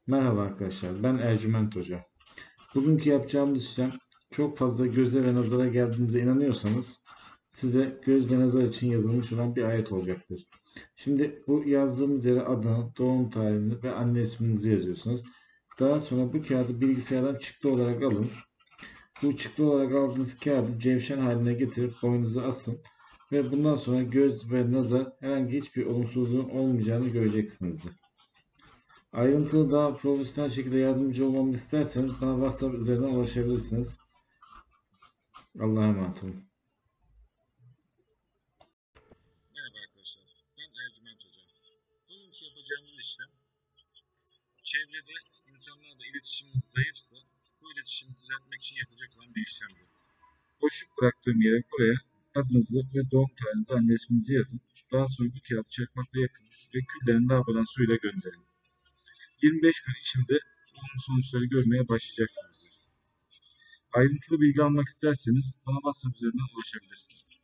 Merhaba arkadaşlar, ben Ercüment Hoca. Bugünkü yapacağımız işlem çok fazla göze ve nazara geldiğinize inanıyorsanız size göz ve nazar için yazılmış olan bir ayet olacaktır. Şimdi bu yazdığımız yere adını, doğum tarihini ve anne isminizi yazıyorsunuz. Daha sonra bu kağıdı bilgisayardan çıktı olarak alın. Bu çıktı olarak aldığınız kağıdı cevşen haline getirip boynunuza asın. Ve bundan sonra göz ve nazar herhangi hiçbir olumsuzluğun olmayacağını göreceksinizdir. Ayrıntılı daha profesyonel şekilde yardımcı olmamı isterseniz bana WhatsApp üzerinden ulaşabilirsiniz. Allah'a emanet olun. Merhaba arkadaşlar, ben Ercüment Hoca. Bugünkü yapacağımız işlem, çevrede insanlarla iletişimimiz zayıfsa, bu iletişimi düzeltmek için yapacak olan bir işlemdir. Boşluk bıraktığım yere buraya adınızı ve doğum tarihinizi, anne isminizi yazın. Daha sonra bu kağıdı çakmakla yakın ve küllerini lavabodan suyla gönderin. 25 gün içinde olumlu sonuçları görmeye başlayacaksınız. Ayrıntılı bilgi almak isterseniz bana WhatsApp üzerinden ulaşabilirsiniz.